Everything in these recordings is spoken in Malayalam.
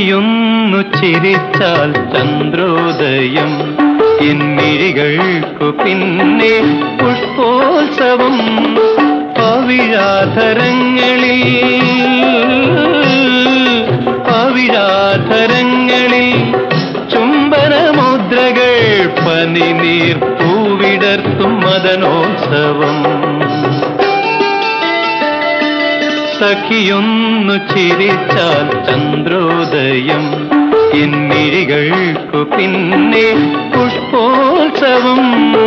സഖിയൊന്നു ചിരിച്ചാൽ ചന്ദ്രോദയം, എന്നിഴികൾക്കു പിന്നെ പുഷ്പോത്സവം. പവിഴാധരങ്ങളിൽ ചുംബനമുദ്രകൾ, പനിനീർ പൂവിടർത്തും മദനോത്സവം. സഖിയൊന്നു ചിരിച്ചാൽ ചന്ദ്രോദയം, എന്നിഴികൾക്കു പിന്നെ പുഷ്പോത്സവം.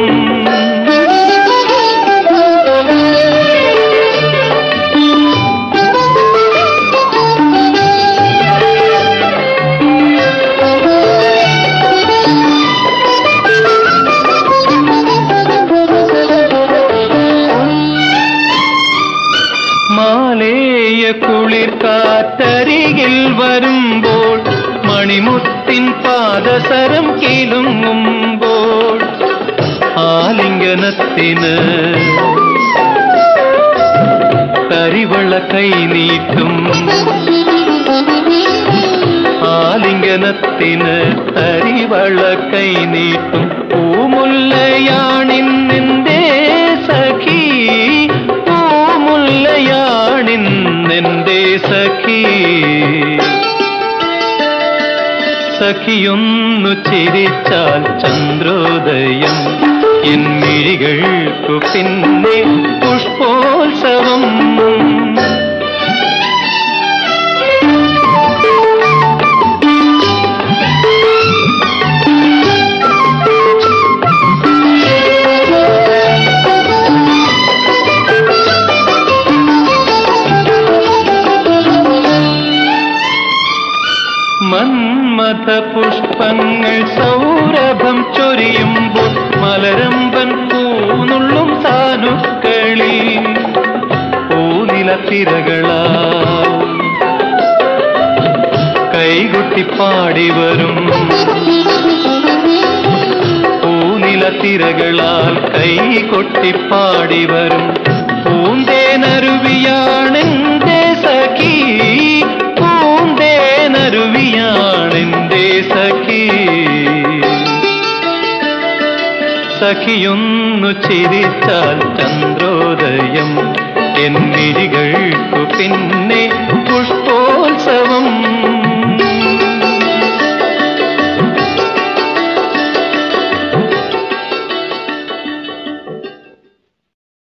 മാലേയ കുളിർ കാറ്റരികിൽ വരുമ്പോൾ, മണിമുത്തിൻ പാദസരം കിലുങ്ങുമ്പോൾ, ആലിംഗനത്തിന് കരിവള കൈനീട്ടും. ആലിംഗനത്തിന് കരിവള കൈനീട്ടും. പൂമുല്ലയാണിന്നെന്റെ സഖി, പൂമുല്ലയാണിന്നെന്റെ സഖി. സഖിയൊന്നു ചിരിച്ചാൽ ചന്ദ്രോദയം, എന്നിഴികൾക്കു പിന്നെ പുഷ്പോത്സവം. മന്മഥ പുഷ്പങ്ങൾ സൗരഭം ചൊരിയുമ്പോൾ, മലരമ്പൻ പൂനുള്ളും സാനുക്കളി പൂനിലത്തിരകളാൽ കൈകൊട്ടിപ്പാടിവരും. പൂനിലത്തിരകളാൽ കൈകൊട്ടിപ്പാടിവരും. പൂന്തേനരുവിയാണെന്റെ സഖി, പൂന്തേനരുവിയാണെന്റെ സഖി. സഖിയൊന്നു ചിരിച്ചാൽ ചന്ദ്രോദയം, എന്നിഴികൾക്കു പിന്നെ